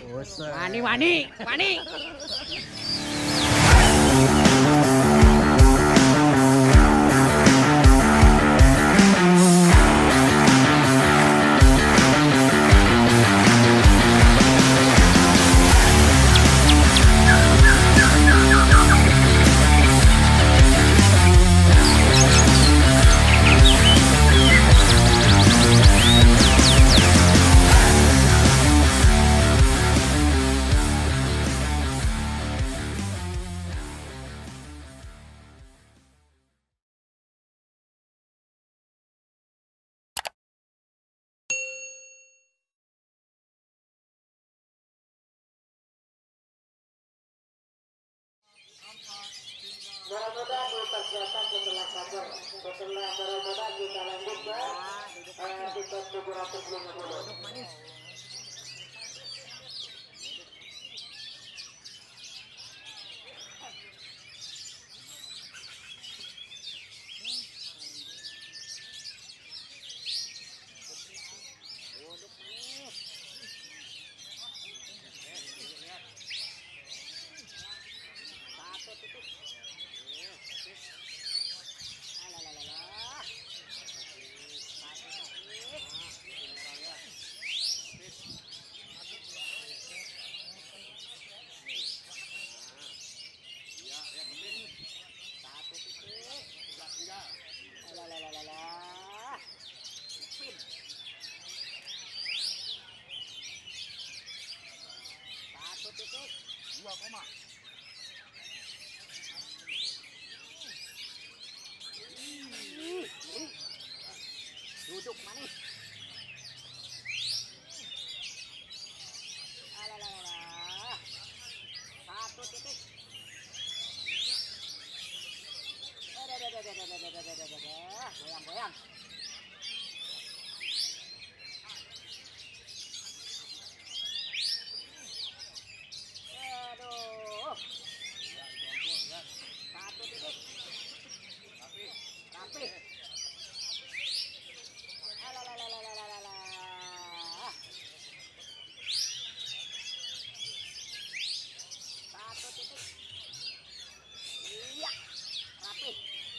Wani, wani, wani. Barang-barang dipersiapkan setelah kabar. Setelah barang-barang kita lanjutkan tiket 750. Duduk manis. Satu titik. Goyang-goyang. Aduh. Satu titik. Rapi. Satu titik. Iya, rapi.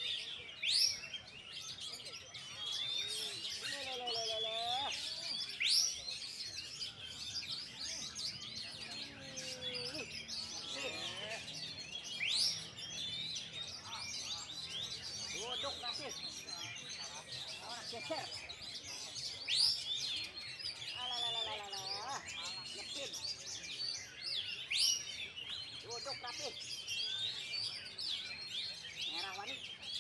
Duduk rapi. Orang geser. Nyepin. Duduk rapi. Merah wani.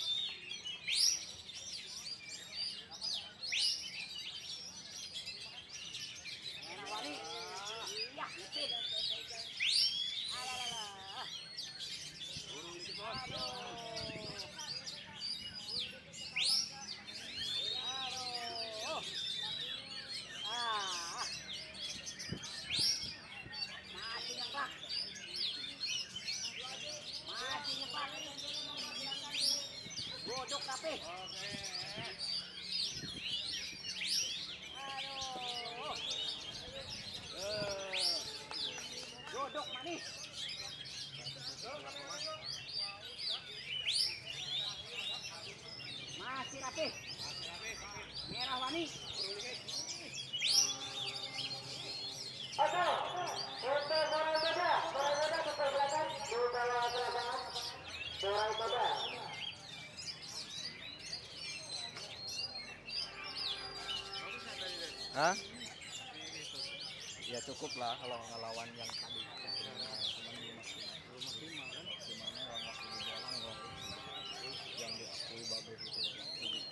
Merah wani. Iya, nyepin. Duduk rapi. Aduh. Duduk manis. Masih rapi. Merah wani. Oke, untuk barang-barang ke belakang di bawah lapangan. Barang-barang. Hah? Ya cukup lah kalau ngelawan yang tadi. Cuman 5 kan? Gimana yang waktu di dalam yang diakui bagus itu.